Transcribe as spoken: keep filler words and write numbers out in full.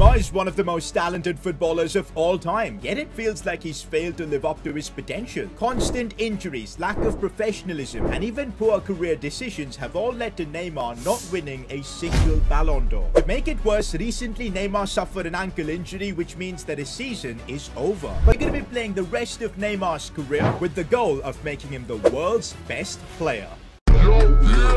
Neymar is one of the most talented footballers of all time, yet it feels like he's failed to live up to his potential. Constant injuries, lack of professionalism, and even poor career decisions have all led to Neymar not winning a single Ballon d'Or. To make it worse, recently Neymar suffered an ankle injury, which means that his season is over. We're going to be playing the rest of Neymar's career with the goal of making him the world's best player. Yo, yeah.